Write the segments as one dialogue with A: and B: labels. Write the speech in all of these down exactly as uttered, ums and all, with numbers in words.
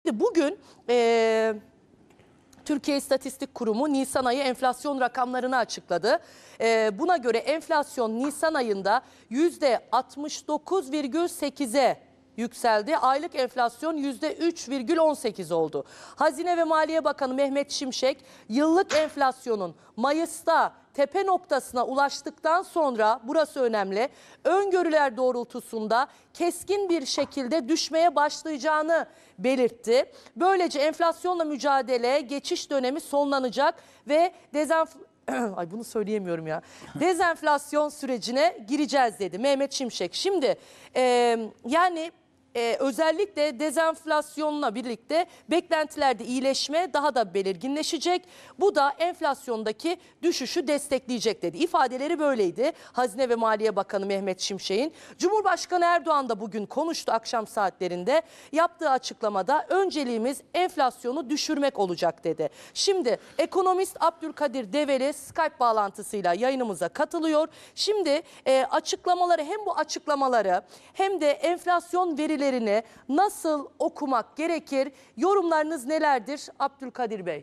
A: Bugün e, Türkiye İstatistik Kurumu Nisan ayı enflasyon rakamlarını açıkladı. E, buna göre enflasyon Nisan ayında yüzde altmış dokuz virgül sekize yükseldi. Aylık enflasyon yüzde üç virgül on sekiz oldu. Hazine ve Maliye Bakanı Mehmet Şimşek, yıllık enflasyonun Mayıs'ta tepe noktasına ulaştıktan sonra, burası önemli, öngörüler doğrultusunda keskin bir şekilde düşmeye başlayacağını belirtti. Böylece enflasyonla mücadele geçiş dönemi sonlanacak ve dezenf Ay bunu söyleyemiyorum ya. Dezenflasyon sürecine gireceğiz dedi Mehmet Şimşek. Şimdi e, yani e, özellikle dezenflasyonla birlikte beklentilerde iyileşme daha da belirginleşecek. Bu da enflasyondaki düşüşü destekleyecek dedi. İfadeleri böyleydi Hazine ve Maliye Bakanı Mehmet Şimşek'in. Cumhurbaşkanı Erdoğan da bugün konuştu akşam saatlerinde. Yaptığı açıklamada önceliğimiz enflasyonu düşürmek olacak dedi. Şimdi ekonomist Abdülkadir Develi Skype bağlantısıyla yayınımıza katılıyor. Şimdi e, açıklamaları, hem bu açıklamaları hem de enflasyon verilerini nasıl okumak gerekir? Yorumlarınız nelerdir Abdülkadir Bey?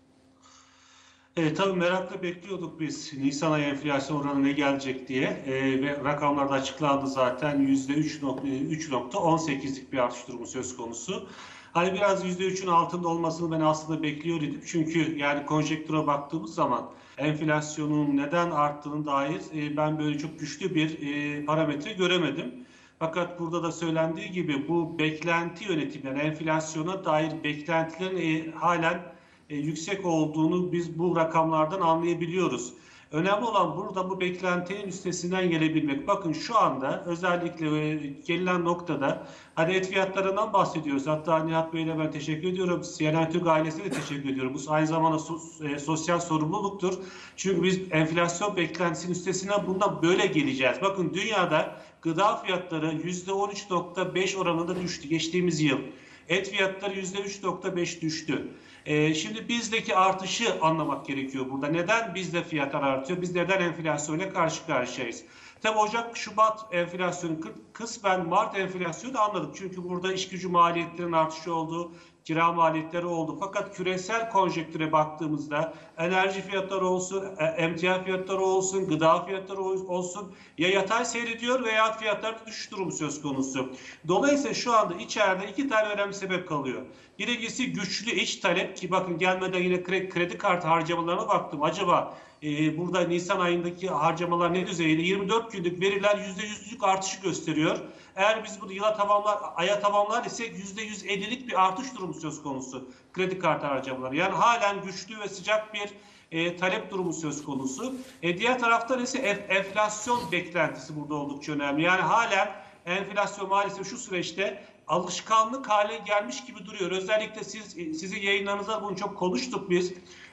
B: Evet, tabii merakla bekliyorduk biz Nisan ayı enflasyon oranı ne gelecek diye ee, ve rakamlar da açıklandı zaten. yüzde üç nokta on sekizlik bir artış durumu söz konusu. Hani biraz yüzde üçün altında olmasını ben aslında bekliyor idim. Çünkü yani konjektüre baktığımız zaman enflasyonun neden arttığına dair e, ben böyle çok güçlü bir e, parametre göremedim. Fakat burada da söylendiği gibi bu beklenti yönetimi, yani enflasyona dair beklentilerin e, halen e, yüksek olduğunu biz bu rakamlardan anlayabiliyoruz. Önemli olan burada bu beklentinin üstesinden gelebilmek. Bakın şu anda özellikle e, gelinen noktada hadi et fiyatlarından bahsediyoruz. Hatta Nihat Bey'le ben teşekkür ediyorum. C N N Türk ailesine de teşekkür ediyorum. Bu aynı zamanda sos, e, sosyal sorumluluktur. Çünkü biz enflasyon beklentisinin üstesinden bundan böyle geleceğiz. Bakın dünyada gıda fiyatları yüzde on üç nokta beş oranında düştü geçtiğimiz yıl. Et fiyatları yüzde üç nokta beş düştü. Ee, şimdi bizdeki artışı anlamak gerekiyor burada. Neden bizde fiyatlar artıyor? Biz neden enflasyonla karşı karşıyayız? Tabii Ocak, Şubat enflasyonu kısmen Mart enflasyonu da anladık. Çünkü burada iş gücü maliyetlerinin artışı oldu, kira maliyetleri oldu. Fakat küresel konjektüre baktığımızda enerji fiyatları olsun, emtia fiyatları olsun, gıda fiyatları olsun ya yatay seyrediyor veya fiyatlarda düşüş durumu söz konusu. Dolayısıyla şu anda içeride iki tane önemli sebep kalıyor. Birincisi güçlü iç talep ki bakın gelmeden yine kredi, kredi kartı harcamalarına baktım. Acaba e, burada Nisan ayındaki harcamalar ne düzeyde? yirmi dört günlük veriler yüzde yüzlük artışı gösteriyor. Eğer biz bunu yıla tamamlar, aya tamamlar isek yüzde yüz ellilik bir artış durumu söz konusu kredi kartı harcamaları. Yani halen güçlü ve sıcak bir e, talep durumu söz konusu. E, diğer taraftan ise ef, enflasyon beklentisi burada oldukça önemli. Yani halen enflasyon maalesef şu süreçte alışkanlık hale gelmiş gibi duruyor. Özellikle siz sizin yayınlarınızda bunu çok konuştuk biz.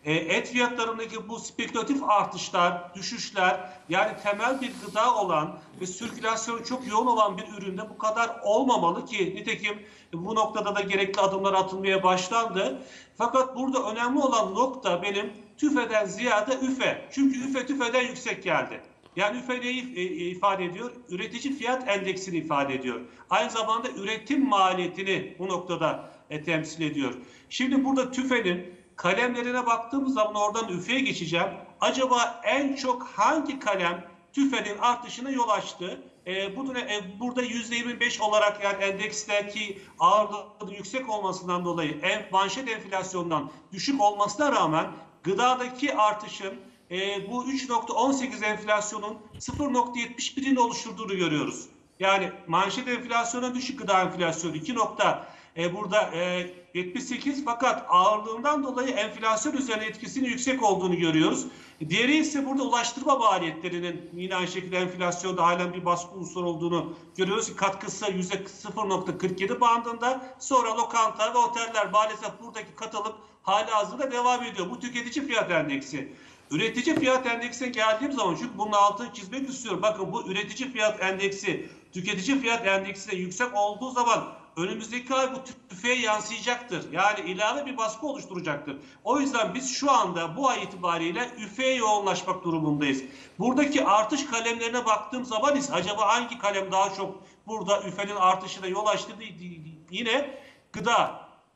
B: Et fiyatlarındaki bu spekülatif artışlar, düşüşler, yani temel bir gıda olan ve sirkülasyonu çok yoğun olan bir üründe bu kadar olmamalı ki nitekim bu noktada da gerekli adımlar atılmaya başlandı. Fakat burada önemli olan nokta benim tüfeden ziyade üfe. Çünkü üfe tüfeden yüksek geldi. Yani üfe neyi ifade ediyor? Üretici fiyat endeksini ifade ediyor. Aynı zamanda üretim maliyetini bu noktada e, temsil ediyor. Şimdi burada tüfenin kalemlerine baktığımız zaman oradan üfeye geçeceğim. Acaba en çok hangi kalem tüfenin artışına yol açtı? E, bu, e, burada yüzde yirmi beş olarak yani endeksteki ağırlığı yüksek olmasından dolayı en, manşet enflasyondan düşük olmasına rağmen gıdadaki artışın e, bu üç nokta on sekiz enflasyonun sıfır nokta yetmiş birini oluşturduğunu görüyoruz. Yani manşet enflasyona düşük, gıda enflasyonu iki nokta e, burada e, yetmiş sekiz, fakat ağırlığından dolayı enflasyon üzerine etkisinin yüksek olduğunu görüyoruz. Diğeri ise burada ulaştırma maliyetlerinin yine aynı şekilde enflasyonda halen bir baskı unsuru olduğunu görüyoruz. Katkısı yüzde sıfır nokta kırk yedi bandında. Sonra lokanta ve oteller maalesef buradaki katılık halihazırda devam ediyor. Bu tüketici fiyat endeksi. Üretici fiyat endeksine geldiğim zaman, çünkü bunun altını çizmek istiyorum. Bakın bu üretici fiyat endeksi, tüketici fiyat endeksi de yüksek olduğu zaman önümüzdeki ay bu tüfeğe yansıyacaktır. Yani ilave bir baskı oluşturacaktır. O yüzden biz şu anda bu ay itibariyle üfeye yoğunlaşmak durumundayız. Buradaki artış kalemlerine baktığım zaman ise acaba hangi kalem daha çok burada üfenin artışına yol açtı? Yine gıda.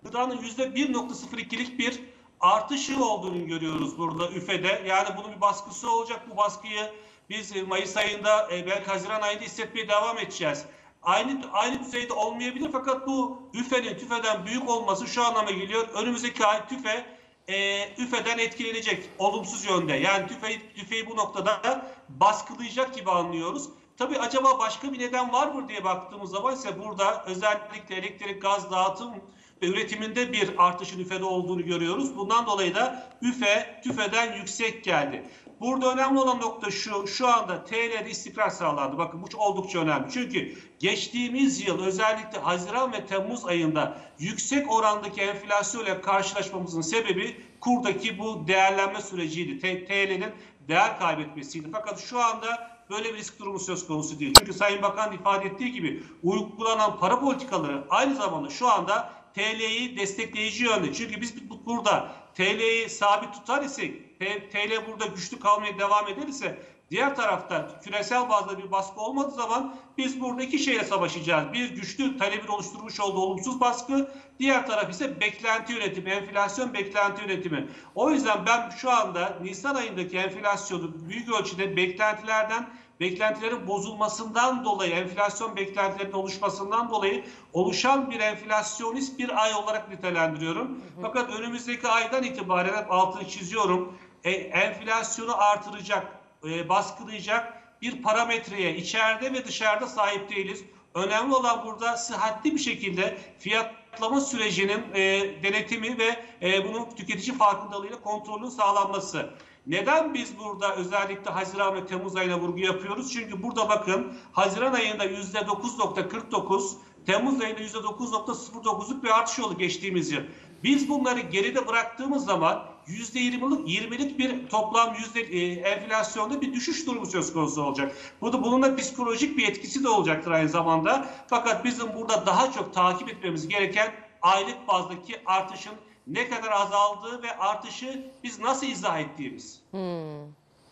B: gıdanın yüzde bir nokta sıfır ikilik bir artışı olduğunu görüyoruz burada üfede. Yani bunun bir baskısı olacak. Bu baskıyı biz Mayıs ayında, belki Haziran ayında hissetmeye devam edeceğiz. Aynı aynı düzeyde olmayabilir fakat bu üfenin tüfeden büyük olması şu anlama geliyor. Önümüzdeki ay tüfe e, üfeden etkilenecek olumsuz yönde. Yani tüfeyi, tüfeyi bu noktada baskılayacak gibi anlıyoruz. Tabii acaba başka bir neden var mı diye baktığımız zaman ise burada özellikle elektrik, gaz dağıtım ve üretiminde bir artışın üfede olduğunu görüyoruz. Bundan dolayı da üfe tüfeden yüksek geldi. Burada önemli olan nokta şu, şu anda T L'de istikrar sağlandı. Bakın bu oldukça önemli. Çünkü geçtiğimiz yıl özellikle Haziran ve Temmuz ayında yüksek orandaki enflasyonla karşılaşmamızın sebebi kurdaki bu değerlenme süreciydi. T L'nin değer kaybetmesiydi. Fakat şu anda böyle bir risk durumu söz konusu değil. Çünkü Sayın Bakan ifade ettiği gibi uygulanan para politikaları aynı zamanda şu anda T L'yi destekleyici yönde. Çünkü biz burada T L'yi sabit tutar isek, T L burada güçlü kalmaya devam eder ise diğer tarafta küresel bazda bir baskı olmadığı zaman biz burada iki şeyle savaşacağız. Bir, güçlü talebin oluşturmuş olduğu olumsuz baskı, diğer taraf ise beklenti yönetimi, enflasyon beklenti yönetimi. O yüzden ben şu anda Nisan ayındaki enflasyonu büyük ölçüde beklentilerden, beklentilerin bozulmasından dolayı, enflasyon beklentilerinin oluşmasından dolayı oluşan bir enflasyonist bir ay olarak nitelendiriyorum. Hı hı. Fakat önümüzdeki aydan itibaren altını çiziyorum, e, enflasyonu artıracak, e, baskılayacak bir parametreye içeride ve dışarıda sahip değiliz. Önemli olan burada sıhhatli bir şekilde fiyatlama sürecinin e, denetimi ve e, bunun tüketici farkındalığıyla kontrolünün sağlanması. Neden biz burada özellikle Haziran ve Temmuz ayına vurgu yapıyoruz? Çünkü burada bakın Haziran ayında yüzde dokuz nokta kırk dokuz, Temmuz ayında yüzde dokuz nokta sıfır dokuzluk bir artış oldu geçtiğimiz yıl. Biz bunları geride bıraktığımız zaman yüzde yirmilik bir toplam yüzde e, enflasyonda bir düşüş durumu söz konusu olacak. Burada bunun da psikolojik bir etkisi de olacaktır aynı zamanda. Fakat bizim burada daha çok takip etmemiz gereken aylık bazdaki artışın ne kadar azaldığı ve artışı biz nasıl izah ettiğimiz.
A: Hmm.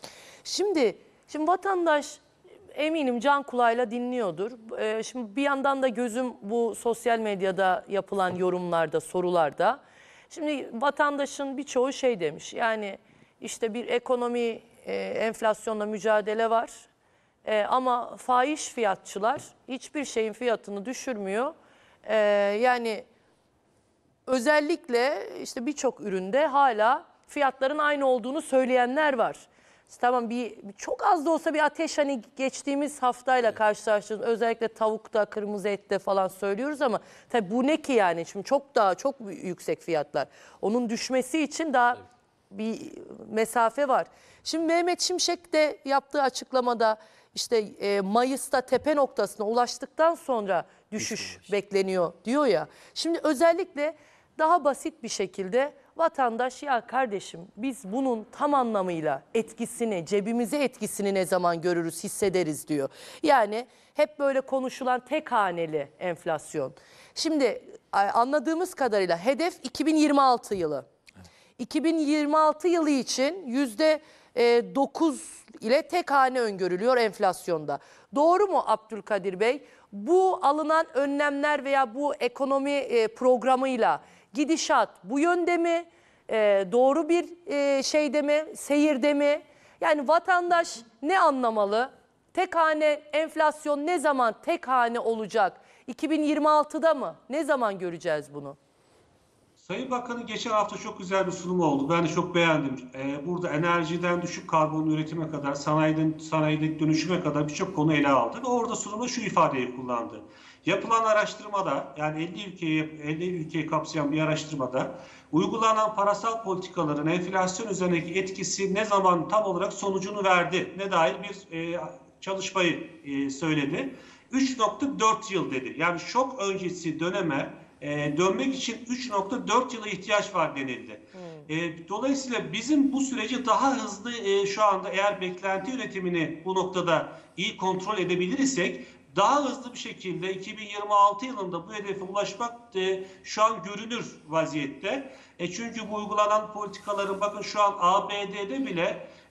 A: Şimdi, şimdi vatandaş eminim can kulağıyla dinliyordur. Ee, şimdi bir yandan da gözüm bu sosyal medyada yapılan yorumlarda, sorularda. Şimdi vatandaşın birçoğu şey demiş. Yani işte bir ekonomi, e, enflasyonla mücadele var. E, ama fahiş fiyatçılar hiçbir şeyin fiyatını düşürmüyor. E, yani özellikle işte birçok üründe hala fiyatların aynı olduğunu söyleyenler var. Tamam, bir çok az da olsa bir ateş hani geçtiğimiz haftayla karşılaştığımız özellikle tavukta, kırmızı ette falan söylüyoruz ama tabii bu ne ki yani şimdi çok daha çok yüksek fiyatlar. Onun düşmesi için daha bir mesafe var. Şimdi Mehmet Şimşek de yaptığı açıklamada işte e, Mayıs'ta tepe noktasına ulaştıktan sonra düşüş bekleniyor diyor ya. Şimdi özellikle daha basit bir şekilde vatandaş ya kardeşim biz bunun tam anlamıyla etkisini, cebimize etkisini ne zaman görürüz, hissederiz diyor. Yani hep böyle konuşulan tek haneli enflasyon. Şimdi anladığımız kadarıyla hedef iki bin yirmi altı yılı. iki bin yirmi altı yılı için yüzde dokuz ile tek hane öngörülüyor enflasyonda. Doğru mu Abdülkadir Bey? Bu alınan önlemler veya bu ekonomi programıyla gidişat bu yönde mi? Ee, doğru bir e, şeyde mi? Seyirde mi? Yani vatandaş ne anlamalı? Tek hane enflasyon ne zaman tek hane olacak? iki bin yirmi altıda mı? Ne zaman göreceğiz bunu?
B: Sayın Bakan'ın geçen hafta çok güzel bir sunumu oldu. Ben de çok beğendim. Ee, burada enerjiden düşük karbon üretime kadar, sanayiden sanayideki dönüşüme kadar birçok konu ele aldı. Ve orada sunumda şu ifadeyi kullandı. Yapılan araştırmada, yani elli ülkeyi, elli ülkeyi kapsayan bir araştırmada uygulanan parasal politikaların enflasyon üzerindeki etkisi ne zaman tam olarak sonucunu verdi ne dair bir e, çalışmayı e, söyledi. üç nokta dört yıl dedi. Yani şok öncesi döneme e, dönmek için üç nokta dört yıla ihtiyaç var denildi. Hmm. E, dolayısıyla bizim bu süreci daha hızlı e, şu anda eğer beklenti yönetimini bu noktada iyi kontrol edebilir isek daha hızlı bir şekilde iki bin yirmi altı yılında bu hedefe ulaşmak e, şu an görünür vaziyette. E çünkü bu uygulanan politikaların bakın şu an A B D'de bile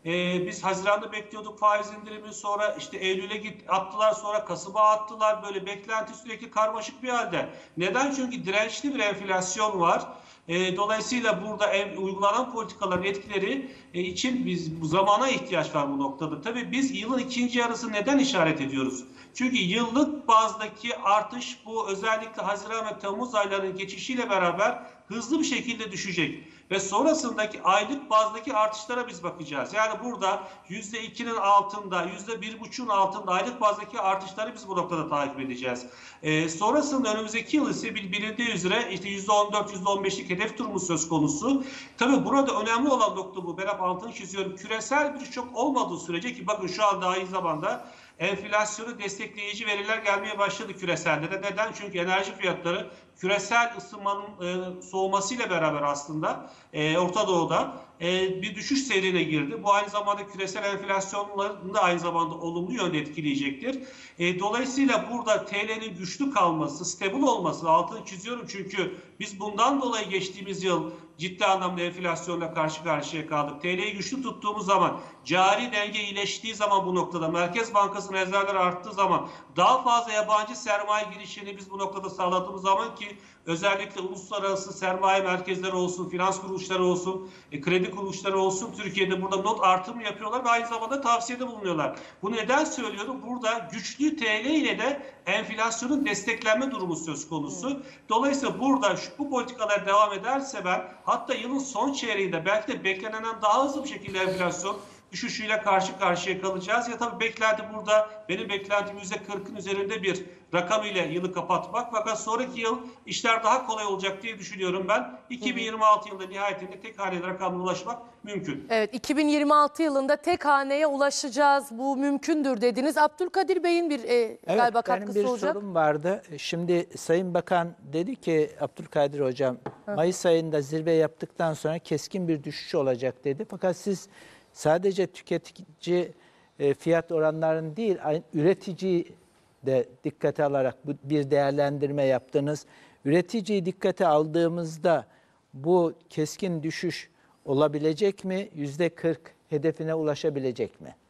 B: Ee, biz Haziran'da bekliyorduk faiz indirimini, sonra işte Eylül'e git attılar, sonra Kasım'a attılar. Böyle beklenti sürekli karmaşık bir halde. Neden? Çünkü dirençli bir enflasyon var. E, dolayısıyla burada ev, uygulanan politikaların etkileri e, için biz bu zamana ihtiyaç var bu noktada. Tabii biz yılın ikinci yarısı neden işaret ediyoruz? Çünkü yıllık bazdaki artış bu özellikle Haziran ve Temmuz aylarının geçişiyle beraber hızlı bir şekilde düşecek. Ve sonrasındaki aylık bazdaki artışlara biz bakacağız. Yani burada yüzde ikinin altında, yüzde bir buçuğun altında aylık bazdaki artışları biz bu noktada takip edeceğiz. Ee, sonrasında önümüzdeki yıl ise bilindiği üzere işte yüzde on dört, yüzde on beşlik hedef durumu söz konusu. Tabii burada önemli olan nokta bu. Ben hep altını çiziyorum. Küresel bir şok olmadığı sürece, ki bakın şu anda aynı zamanda enflasyonu destekleyici veriler gelmeye başladı küreselde de. Neden? Çünkü enerji fiyatları küresel ısınmanın e, soğumasıyla beraber aslında e, Orta Doğu'da e, bir düşüş seyrine girdi. Bu aynı zamanda küresel enflasyonlarını da aynı zamanda olumlu yönde etkileyecektir. E, dolayısıyla burada T L'nin güçlü kalması, stabil olması, altını çiziyorum çünkü biz bundan dolayı geçtiğimiz yıl ciddi anlamda enflasyonla karşı karşıya kaldık. T L'yi güçlü tuttuğumuz zaman, cari denge iyileştiği zaman, bu noktada Merkez Bankası'nın rezervleri arttığı zaman, daha fazla yabancı sermaye girişini biz bu noktada sağladığımız zaman, ki özellikle uluslararası sermaye merkezleri olsun, finans kuruluşları olsun, e, kredi kuruluşları olsun, Türkiye'de burada not artımı yapıyorlar ve aynı zamanda tavsiyede bulunuyorlar. Bu neden söylüyorum? Burada güçlü T L ile de enflasyonun desteklenme durumu söz konusu. Dolayısıyla burada şu, bu politikalar devam ederse ben hatta yılın son çeyreğinde belki de beklenenden daha hızlı bir şekilde enflasyon düşüşüyle karşı karşıya kalacağız. Ya tabii beklenti burada, benim beklentim yüzde kırkın üzerinde bir rakam ile yılı kapatmak. Fakat sonraki yıl işler daha kolay olacak diye düşünüyorum ben. iki bin yirmi altı yılında nihayetinde tek haneli rakamına ulaşmak mümkün.
A: Evet, iki bin yirmi altı yılında tek haneye ulaşacağız. Bu mümkündür dediniz. Abdülkadir Bey'in bir e,
C: Evet,
A: galiba
C: benim
A: katkısı
C: bir
A: olacak.
C: sorum vardı. Şimdi Sayın Bakan dedi ki, Abdülkadir Hocam, Hı. Mayıs ayında zirve yaptıktan sonra keskin bir düşüş olacak dedi. Fakat siz sadece tüketici e, fiyat oranlarını değil, üreticiyi de dikkate alarak bu bir değerlendirme yaptınız. Üreticiyi dikkate aldığımızda bu keskin düşüş olabilecek mi? yüzde kırk hedefine ulaşabilecek mi?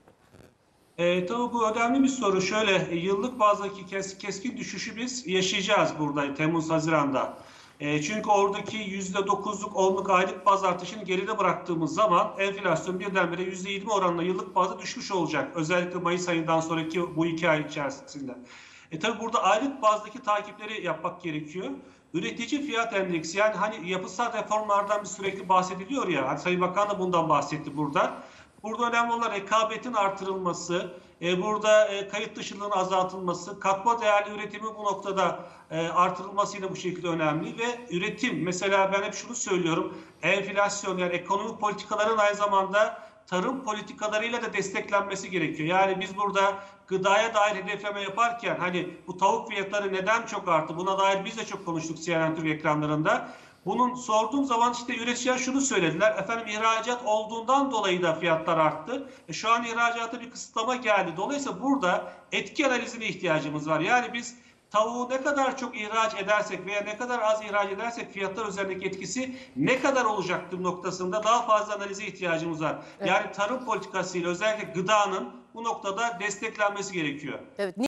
B: E, tabii bu önemli bir soru. Şöyle, yıllık bazdaki kes, keskin düşüşü biz yaşayacağız burada Temmuz-Haziran'da. E, çünkü oradaki yüzde dokuzluk, onluk aylık baz artışını geride bıraktığımız zaman enflasyon birdenbire yüzde yirmi oranla yıllık bazda düşmüş olacak. Özellikle Mayıs ayından sonraki bu iki ay içerisinde. E, tabii burada aylık bazdaki takipleri yapmak gerekiyor. Üretici fiyat endeksi, yani hani yapısal reformlardan bir sürekli bahsediliyor ya, hani Sayın Bakan da bundan bahsetti burada. Burada önemli olan rekabetin artırılması, e, burada e, kayıt dışılığının azaltılması, katma değerli üretimi bu noktada e, artırılmasıyla bu şekilde önemli ve üretim, mesela ben hep şunu söylüyorum, enflasyon, yani ekonomik politikaların aynı zamanda tarım politikalarıyla da desteklenmesi gerekiyor. Yani biz burada gıdaya dair hedefleme yaparken hani bu tavuk fiyatları neden çok arttı, buna dair biz de çok konuştuk C N N Türk ekranlarında. Bunun sorduğum zaman işte üreticiler şunu söylediler. Efendim ihracat olduğundan dolayı da fiyatlar arttı. E şu an ihracata bir kısıtlama geldi. Dolayısıyla burada etki analizine ihtiyacımız var. Yani biz tavuğu ne kadar çok ihraç edersek veya ne kadar az ihraç edersek fiyatlar üzerindeki etkisi ne kadar olacaktır noktasında daha fazla analize ihtiyacımız var. Evet. Yani tarım politikasıyla özellikle gıdanın bu noktada desteklenmesi gerekiyor.
A: Evet.